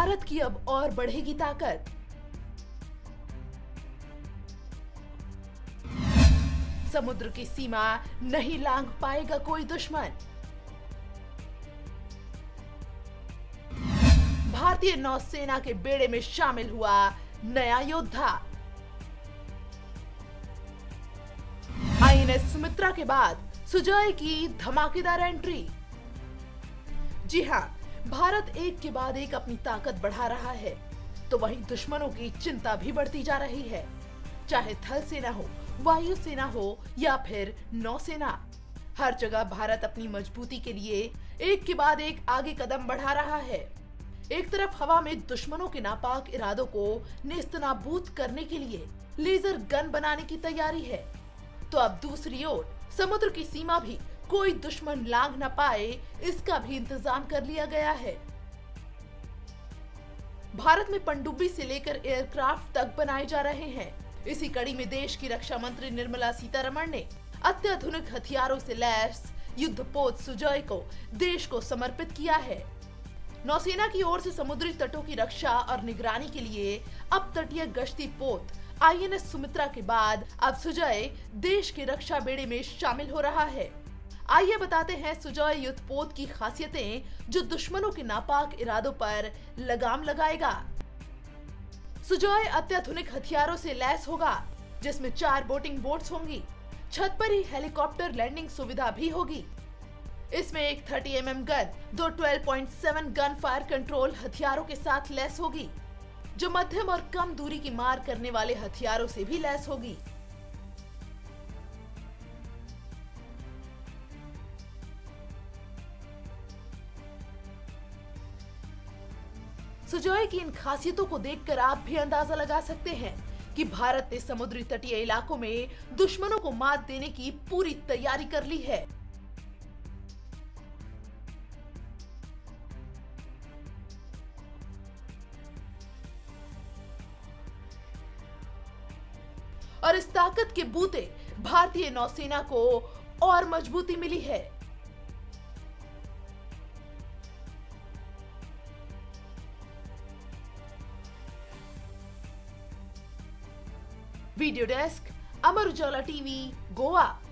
भारत की अब और बढ़ेगी ताकत। समुद्र की सीमा नहीं लांघ पाएगा कोई दुश्मन। भारतीय नौसेना के बेड़े में शामिल हुआ नया योद्धा। आईएनएस सुमित्रा के बाद सुजॉय की धमाकेदार एंट्री। जी हां, भारत एक के बाद एक अपनी ताकत बढ़ा रहा है, तो वहीं दुश्मनों की चिंता भी बढ़ती जा रही है। चाहे थल सेना हो, वायु सेना हो या फिर नौसेना, हर जगह भारत अपनी मजबूती के लिए एक के बाद एक आगे कदम बढ़ा रहा है। एक तरफ हवा में दुश्मनों के नापाक इरादों को नेस्तनाबूद करने के लिए लेजर गन बनाने की तैयारी है, तो अब दूसरी ओर समुद्र की सीमा भी कोई दुश्मन लांघ न पाए, इसका भी इंतजाम कर लिया गया है। भारत में पनडुब्बी से लेकर एयरक्राफ्ट तक बनाए जा रहे हैं। इसी कड़ी में देश की रक्षा मंत्री निर्मला सीतारमण ने अत्याधुनिक हथियारों से लैस युद्धपोत सुजॉय को देश को समर्पित किया है। नौसेना की ओर से समुद्री तटों की रक्षा और निगरानी के लिए अब तटीय गश्ती पोत आईएनएस सुमित्रा के बाद अब सुजॉय देश के रक्षा बेड़े में शामिल हो रहा है। आइए बताते हैं सुजॉय युद्धपोत की खासियतें, जो दुश्मनों के नापाक इरादों पर लगाम लगाएगा। सुजॉय अत्याधुनिक हथियारों से लैस होगा, जिसमें 4 बोटिंग बोट्स होंगी। छत पर ही हेलीकॉप्टर लैंडिंग सुविधा भी होगी। इसमें एक 30 mm gun, 2 12.7 gun fire control हथियारों के साथ लैस होगी, जो मध्यम और कम दूरी की मार करने वाले हथियारों से भी लैस होगी। सुजॉय की इन खासियतों को देखकर आप भी अंदाजा लगा सकते हैं कि भारत ने समुद्री तटीय इलाकों में दुश्मनों को मात देने की पूरी तैयारी कर ली है। और इस ताकत के बूते भारतीय नौसेना को और मजबूती मिली है। Video desk, Amar Ujala TV, Goa.